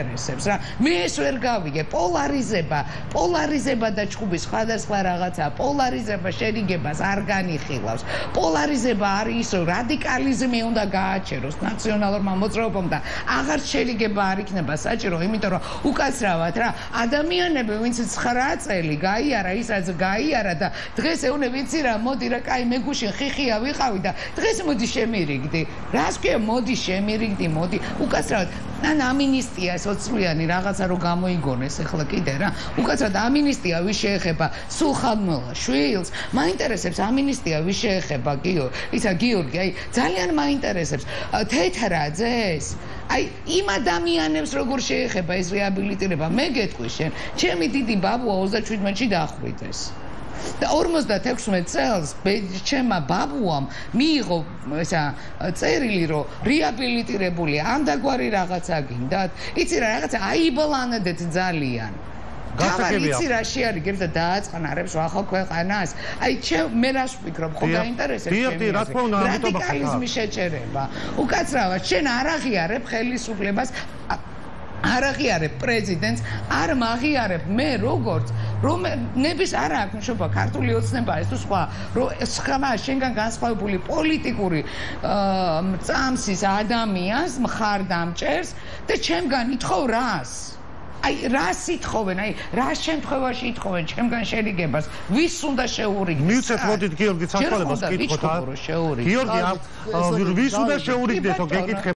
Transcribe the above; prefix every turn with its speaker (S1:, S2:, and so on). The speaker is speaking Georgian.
S1: ინტერესებს რა მე ეს ვერ გავიგე პოლარიზება და ჩხუბის სხვადასხვა რაღაცა პოლარიზება შერიგებას არ განიხილავს პოლარიზება არის ის რომ რადიკალიზმი უნდა გააჩეროს ნაციონალურმა მოძრაობამ და აღარ შერიგება არ იქნება საჭირო იმიტომ რომ უკაცრავად რა ადამიანები ვინც 9 წელი გაიარა ისაც გაიარა და დღეს ეუნე ვიცი რა მოდი რა კაი მე გუშინ ხიხია ვიყავი და დღეს მოდი შემირიგდი რას ქვია მოდი შემირიგდი მოდი უკაცრავად ან ამინისტია სოციალური რაღაცა რო გამოიგონეს ახლა კიდე რა უკაცრავად ამინისტია ვის შეეხება სულ ხალხმოლა შვილს მაინტერესებს ამინისტია ვის შეეხება გიორგი აი ძალიან მაინტერესებს თეთრაძეს აი იმ ადამიანებს როგორ შეეხება ეს რეაბილიტირება მე გეტყვი შენ ჩემი დიდი ბაბუა 37-ში დახვიდეს და 56 წელს ჩემმა ბაბუამ მიიღო ესა წერილი რომ რეაბილიტირებული ამდაგვარი რაღაცა გინდათ იცი რა რაღაცა აიბლანდეთ ძალიან გავაკეთე იცი რა შეარიგებს და დააწყნარებს ახალ ქვეყანას აი მე რას ვფიქრობ ხო გაინტერესებს
S2: ჩემი რა თქმა უნდა ამიტომ
S1: რადიკალიზმი შეჭერება უკაცრავად შენ არ აღიარებ ხელისუფლებას არ აღიარებ პრეზიდენტს არ მაღიარებ მე როგორც რომ ნების არ აქვს მშობა ქართული ოცნება ეს თუ სხვა რომ სხვა შენგან განსხვავებული პოლიტიკური წამსის ადამიანს მხარ დამჭერს და ჩემგან ითხოვ რას აი რას ითხოვენ აი რა შემთხვევაში ითხოვენ ჩემგან შერიგებას ვის უნდა შეურიგდეს
S2: მივცეთ მოდით გიორგი საშუალებას კითხოთ გიორგი ვის უნდა შეურიგდეთო გეკითხე